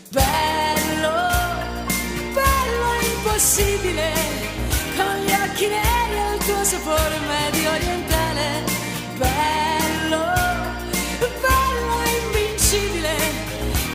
Bello, bello impossibile, con gli occhi neri e il tuo sapore medio orientale. Bello,